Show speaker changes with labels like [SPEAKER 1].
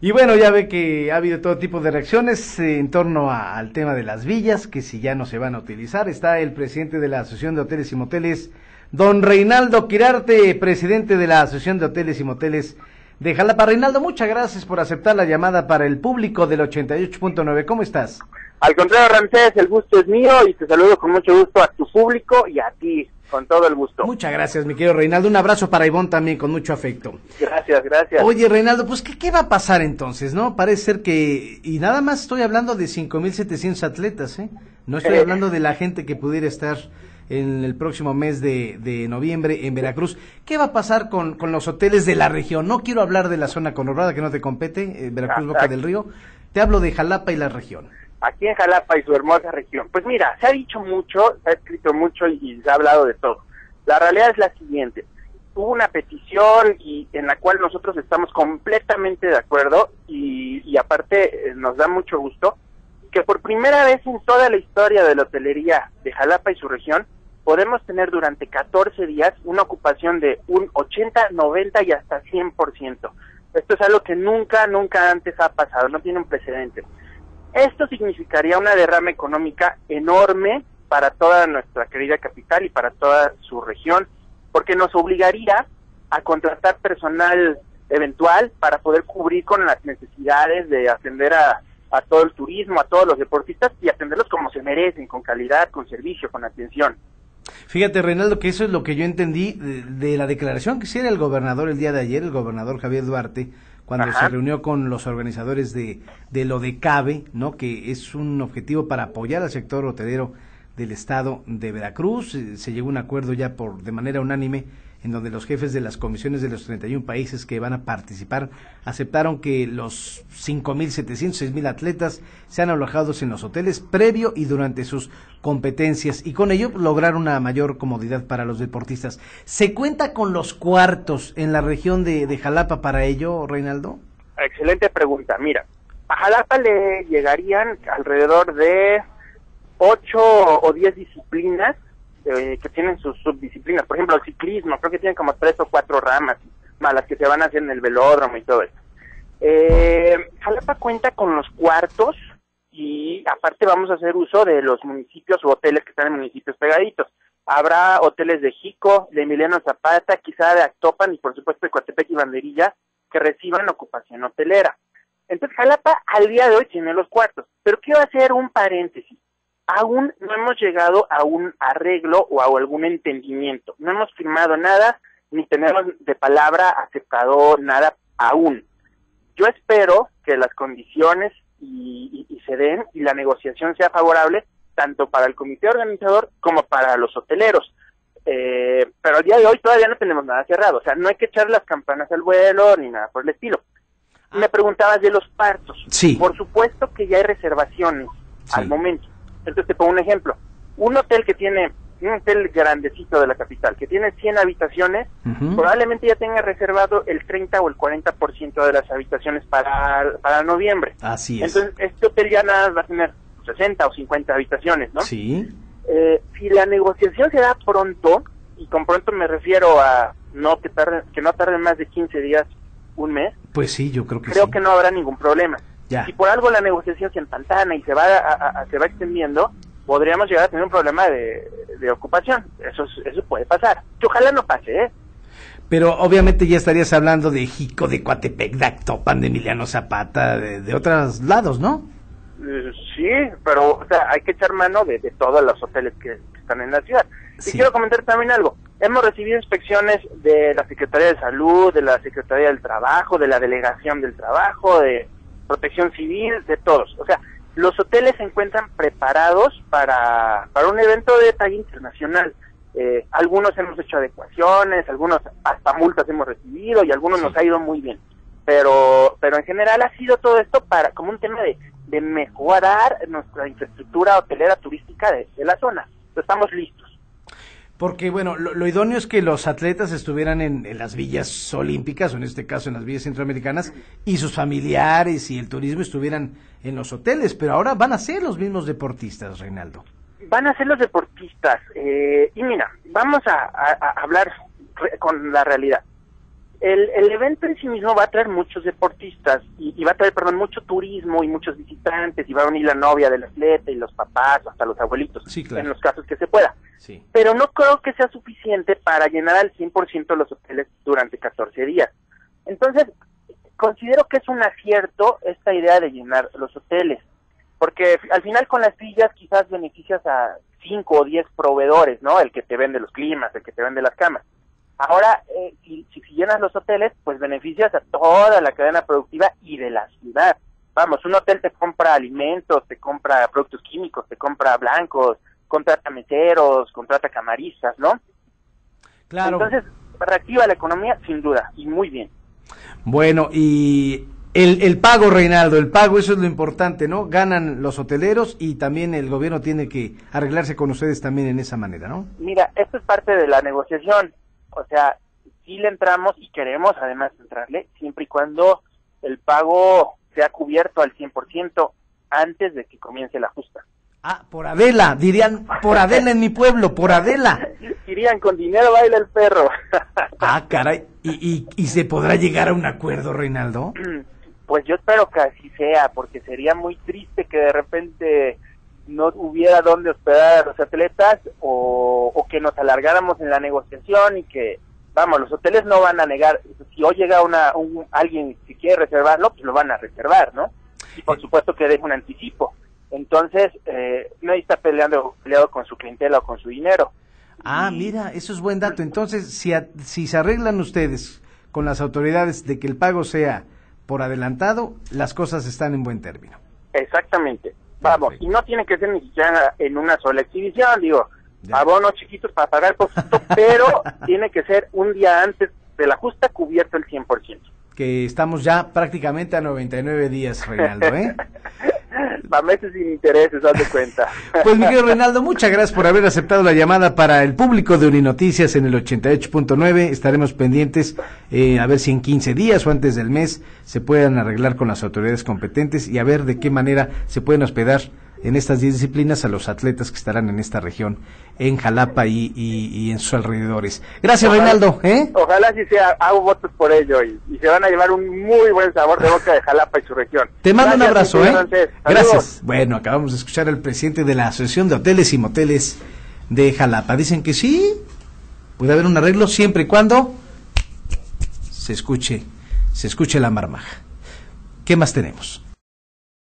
[SPEAKER 1] Y bueno, ya ve que ha habido todo tipo de reacciones en torno al tema de las villas, que si ya no se van a utilizar. Está el presidente de la Asociación de Hoteles y Moteles, don Reinaldo Quirarte, presidente de la Asociación de Hoteles y Moteles de Jalapa. Reinaldo, muchas gracias por aceptar la llamada para el público del 88.9. ¿Cómo estás?
[SPEAKER 2] Al contrario, Ramsés, el gusto es mío y te saludo con mucho gusto a tu público y a ti, con todo el gusto.
[SPEAKER 1] Muchas gracias, mi querido Reinaldo. Un abrazo para Ivonne también, con mucho afecto.
[SPEAKER 2] Gracias, gracias.
[SPEAKER 1] Oye, Reinaldo, pues, ¿qué va a pasar entonces, no? Parece ser que, y nada más estoy hablando de 5,700 atletas, ¿eh? No estoy hablando de la gente que pudiera estar en el próximo mes de noviembre en Veracruz. ¿Qué va a pasar con los hoteles de la región? No quiero hablar de la zona conurbada que no te compete, Veracruz, Boca del Río. Te hablo de Jalapa y la región.
[SPEAKER 2] Aquí en Jalapa y su hermosa región. Pues mira, se ha dicho mucho, se ha escrito mucho y se ha hablado de todo. La realidad es la siguiente. Hubo una petición y en la cual nosotros estamos completamente de acuerdo y aparte nos da mucho gusto que por primera vez en toda la historia de la hotelería de Jalapa y su región podemos tener durante 14 días una ocupación de un 80, 90 y hasta 100%. Esto es algo que nunca antes ha pasado, no tiene un precedente. Esto significaría una derrama económica enorme para toda nuestra querida capital y para toda su región, porque nos obligaría a contratar personal eventual para poder cubrir con las necesidades de atender a todo el turismo, a todos los deportistas y atenderlos como se merecen, con calidad, con servicio, con atención.
[SPEAKER 1] Fíjate, Reinaldo, que eso es lo que yo entendí de la declaración que hiciera el gobernador el día de ayer, el gobernador Javier Duarte, cuando se reunió con los organizadores de lo de CABE, ¿no? Que es un objetivo para apoyar al sector hotelero del estado de Veracruz. Se llegó a un acuerdo ya de manera unánime en donde los jefes de las comisiones de los 31 países que van a participar aceptaron que los 5,700, 6,000 atletas sean alojados en los hoteles previo y durante sus competencias y con ello lograr una mayor comodidad para los deportistas. ¿Se cuenta con los cuartos en la región de Jalapa para ello, Reinaldo?
[SPEAKER 2] Excelente pregunta. Mira, a Jalapa le llegarían alrededor de 8 o 10 disciplinas que tienen sus subdisciplinas. Por ejemplo, el ciclismo, creo que tienen como 3 o 4 ramas, más las que se van a hacer en el velódromo y todo eso. Jalapa cuenta con los cuartos y aparte vamos a hacer uso de los municipios o hoteles que están en municipios pegaditos. Habrá hoteles de Jico, de Emiliano Zapata, quizá de Actopan y por supuesto de Coatepec y Banderilla que reciban ocupación hotelera. Entonces Jalapa al día de hoy tiene los cuartos, pero quiero hacer un paréntesis. Aún no hemos llegado a un arreglo o a algún entendimiento. No hemos firmado nada, ni tenemos de palabra aceptado nada aún. Yo espero que las condiciones y se den y la negociación sea favorable tanto para el comité organizador como para los hoteleros. Pero al día de hoy todavía no tenemos nada cerrado. O sea, no hay que echar las campanas al vuelo ni nada por el estilo. Me preguntabas de los cuartos.
[SPEAKER 1] Sí.
[SPEAKER 2] Por supuesto que ya hay reservaciones al momento. Entonces te pongo un ejemplo, un hotel grandecito de la capital, que tiene 100 habitaciones, probablemente ya tenga reservado el 30 o el 40% de las habitaciones para noviembre.
[SPEAKER 1] Así es.
[SPEAKER 2] Entonces este hotel ya nada va a tener 60 o 50 habitaciones, ¿no?
[SPEAKER 1] Sí.
[SPEAKER 2] Si la negociación se da pronto, y con pronto me refiero a que no tarde más de 15 días, un mes,
[SPEAKER 1] pues sí, yo creo que
[SPEAKER 2] creo que no habrá ningún problema.
[SPEAKER 1] Ya.
[SPEAKER 2] Si por algo la negociación se empantana y se va extendiendo, podríamos llegar a tener un problema de ocupación. Eso puede pasar. Que ojalá no pase, ¿eh?
[SPEAKER 1] Pero obviamente ya estarías hablando de Jico, de Coatepec, de Actopan, de Emiliano Zapata, de otros lados, ¿no?
[SPEAKER 2] Sí, pero o sea, hay que echar mano de todos los hoteles que están en la ciudad. Sí. Y quiero comentar también algo. Hemos recibido inspecciones de la Secretaría de Salud, de la Secretaría del Trabajo, de la Delegación del Trabajo, de Protección Civil, de todos. O sea, los hoteles se encuentran preparados para un evento de talla internacional. Algunos hemos hecho adecuaciones, algunos hasta multas hemos recibido y algunos nos ha ido muy bien. Pero en general ha sido todo esto como un tema de mejorar nuestra infraestructura hotelera turística de la zona. Estamos listos.
[SPEAKER 1] Porque, bueno, lo idóneo es que los atletas estuvieran en las villas olímpicas, o en este caso en las villas centroamericanas, y sus familiares y el turismo estuvieran en los hoteles, pero ahora van a ser los mismos deportistas, Reinaldo.
[SPEAKER 2] Van a ser los deportistas, y mira, vamos a hablar con la realidad. El evento en sí mismo va a traer muchos deportistas y va a traer, mucho turismo y muchos visitantes, y va a venir la novia del atleta y los papás, hasta los abuelitos,
[SPEAKER 1] sí, claro,
[SPEAKER 2] en los casos que se pueda.
[SPEAKER 1] Sí.
[SPEAKER 2] Pero no creo que sea suficiente para llenar al 100% los hoteles durante 14 días. Entonces, considero que es un acierto esta idea de llenar los hoteles, porque al final con las sillas quizás beneficias a 5 o 10 proveedores, ¿no? El que te vende los climas, el que te vende las camas. Ahora, si llenas los hoteles, pues beneficias a toda la cadena productiva y de la ciudad. Vamos, un hotel te compra alimentos, te compra productos químicos, te compra blancos, contrata meseros, contrata camaristas, ¿no?
[SPEAKER 1] Claro.
[SPEAKER 2] Entonces, reactiva la economía, sin duda, y muy bien.
[SPEAKER 1] Bueno, y el pago, Reinaldo, el pago, eso es lo importante, ¿no? Ganan los hoteleros y también el gobierno tiene que arreglarse con ustedes también en esa manera, ¿no?
[SPEAKER 2] Mira, esto es parte de la negociación. O sea, sí le entramos y queremos además entrarle, siempre y cuando el pago sea cubierto al 100% antes de que comience la justa.
[SPEAKER 1] Ah, por Adela, dirían, por Adela en mi pueblo, por Adela.
[SPEAKER 2] Dirían, con dinero baila el perro.
[SPEAKER 1] Ah, caray, ¿y se podrá llegar a un acuerdo, Reinaldo?
[SPEAKER 2] Pues yo espero que así sea, porque sería muy triste que de repente no hubiera dónde hospedar a los atletas o que nos alargáramos en la negociación y que, vamos, los hoteles no van a negar. Si hoy llega alguien que quiere reservarlo, pues lo van a reservar, ¿no? Y por supuesto que deje un anticipo. Entonces, nadie está peleado con su clientela o con su dinero.
[SPEAKER 1] Ah, mira, eso es buen dato. Entonces, si se arreglan ustedes con las autoridades de que el pago sea por adelantado, las cosas están en buen término.
[SPEAKER 2] Exactamente. Vamos, y no tiene que ser ni siquiera en una sola exhibición, digo, ya. Abonos chiquitos para pagar poquito, pero tiene que ser un día antes de la justa cubierto el 100%.
[SPEAKER 1] Que estamos ya prácticamente a 99 días, Reinaldo, ¿eh?
[SPEAKER 2] Para meses sin intereses, haz de cuenta.
[SPEAKER 1] Pues Miguel Reinaldo, muchas gracias por haber aceptado la llamada para el público de Uninoticias en el 88.9. Estaremos pendientes a ver si en 15 días o antes del mes se puedan arreglar con las autoridades competentes y a ver de qué manera se pueden hospedar en estas 10 disciplinas a los atletas que estarán en esta región, en Jalapa y en sus alrededores. Gracias, ojalá, Reinaldo.
[SPEAKER 2] Ojalá sí sea, hago votos por ello y se van a llevar un muy buen sabor de boca de Jalapa y su región.
[SPEAKER 1] Te mando un abrazo,
[SPEAKER 2] Francés.
[SPEAKER 1] Gracias. Bueno, acabamos de escuchar al presidente de la Asociación de Hoteles y Moteles de Jalapa. Dicen que sí, puede haber un arreglo siempre y cuando se escuche la marmaja. ¿Qué más tenemos?